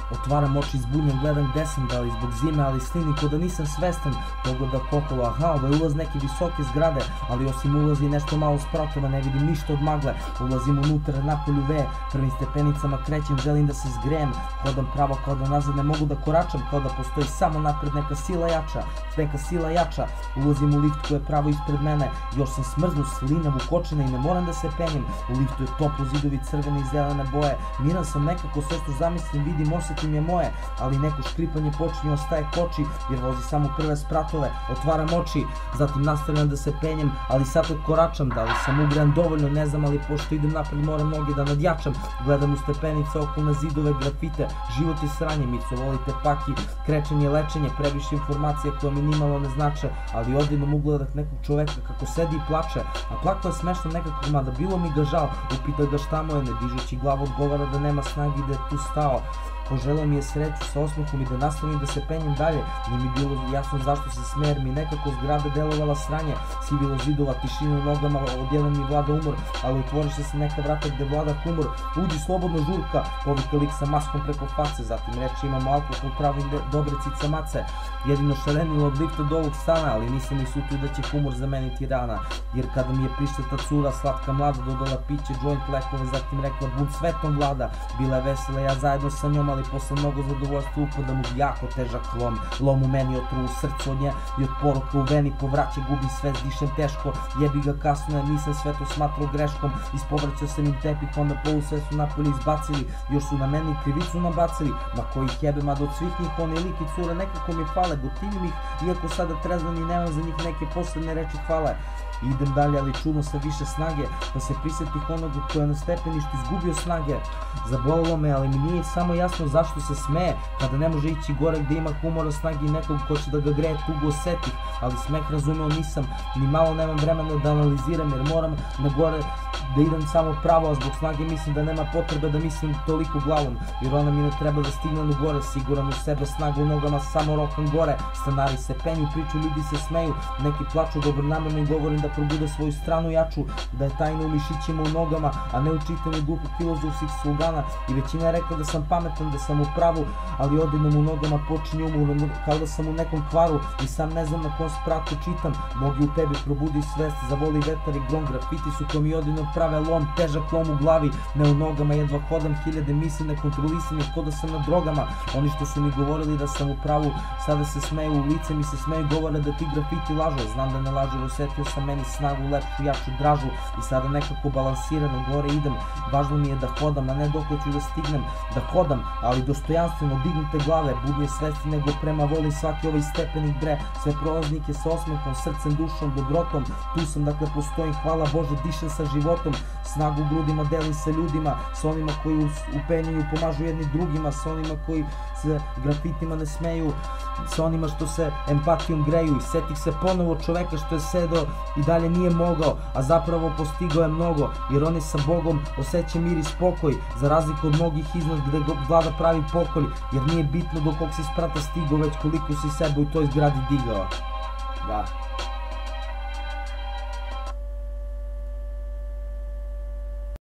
Otvaram oči zbunjen, gledam gde sam, da li zbog zime, ali slini ko da nisam svestan. Pogledak okolo, aha, ovo je ulaz neke visoke zgrade, ali osim ulazi nešto malo spratova, ne vidim ništa od magle. Ulazim unutra, napolju veje, prvim stepenicama krećem, želim da se zgrejem. Hodam pravo kao da nazad ne mogu da koračam, kao da postoji samo napred neka sila jača. Ulazim u lift koji je pravo ispred mene, još sam smrznut, slinav, ukočena i ne moram da se penjem. U liftu je toplo, zidovi crvene i zelene boje, miran sam nekako, sve što zamislim, vidim, osetim je moje, ali neko škripanje počinje, ostaje koči, jer vozi samo prve spratove. Otvaram oči, zatim nastavljam da se penjem, ali sad koračam, da li sam ugrejan dovoljno, ne znam, ali pošto idem napred moram noge da nadjačam. Gledam u stepenice, okolne zidove, grafite, život je sranje, mico volite paki, krečenje, lečenje, previše informacija koja mi nimalo ne znače, ali odjednom ugledak nekog čoveka kako sedi i plače, a plako je smešno nekako, mada bilo mi ga žal. Upita ga šta mu je, ne dižući glavu odgovara da nema snagi, da je tu stao. Poželeo mi je sreću sa osmehom i da nastavim da se penjem dalje. Nije mi bilo jasno zašto se smeje, jer mi nekako zgrada delovala sranje. Sivilo zidova, tišina u nogama, odjednom mi vlada umor, ali otvoriše se neka vrata gde vlada humor. Uđi slobodno, žurka, povika lik sa maskom preko face, zatim reče imamo alkohol, travu i dobre cica mace. Jedino šarenilo od lifta do ovog stana, ali nisam ni sutio da će humor zameniti rana. Jer kada mi je prišla ta cura, slatka mlada, dodala piće, joint, lekove, zatim rekla bunt svetom vlada. Bila je vesela, ja zajedno sa njom, ali posle mnogo zadovoljstva upada mu jako težak lom u meni, otru u srcu od nje i od poroka u veni, povraća, gubim svest, dišem teško, jebi ga kasno, jer nisam sve to smatrao greškom. Ispovraćao sam im tepih, onda polu sve su napolje izbacili, još su na meni krivicu nabacili, ma kojih jebe, mada od svih njih one lik i cure nekako mi fale, gotivim ih, iako sada trezvan i nemam za njih neke posledne reči hvale. Idem dalje, ali čudno sa više snage, da se prisetih onoga koja je na stepeništu izgubio snage. Zabolilo me, ali mi nije samo jasno zašto se smeje, kada ne može ići gore gde ima humora, snage i nekog ko će da ga greje, tugu osetih, ali smeh razumeo nisam, ni malo nemam vremena da analiziram, jer moram na gore da idem samo pravo, a zbog snage mislim da nema potrebe da mislim toliko glavom, jer ona mi ne treba da stigne do gore, siguran u sebe, snaga u nogama, samo rokam gore. Stanari se penju, priču, ljudi se smeju, neki plaču, dobronamerno i govorim da probude svoju stranu jaču, da je tajna u mišićima u nogama, a ne u čitanju glupog filozofskih slogana. I većina je rekla da sam pametan, da sam u pravu, ali odjednom u nogama počinje umor, kao da sam u nekom kvaru i sam ne znam na kom spratu čitam. Nogi u tebi, probudi svest, zavoli vetar i grom, grafiti su ko mi odjednom prave lom, težak lom u glavi, ne u nogama, jedva hodam, hiljade misli nekontrolisane, ko da sam na drogama. Oni što su mi govorili da sam u pravu, sada se smeju, u lice mi se smeju, govore da ti grafiti lažu, znam da ne lažu, jer osetio sam meni snagu, lepšu, jaču, dražu i sada nekako balansirano gore idem. Važno mi je da hodam, a ne dok ću da stignem da hodam, ali dostojanstveno, dignute glave, budnije svesti nego prema volim svaki ovaj stepenik bre, sve prolaznike sa osmehom, srcem, dušom, dobrotom, tu sam, dakle postojim, hvala Bože, dišem sa životom, snagu u grudima delim sa ljudima, sa onima koji u penjenju pomažu jedni drugima, sa onima koji se grafitima ne smeju, sa onima što se empatijom greju. I setih se ponovo čoveka što je sedao i dalje nije mogao, a zapravo postigao je mnogo, jer on je sa Bogom osjeća mir i spokoj, za razliku od mnogih iznad gde vlada pravi pokolj, jer nije bitno do kog si sprata stigao, već koliko si sebe u toj zgradi digao. Da.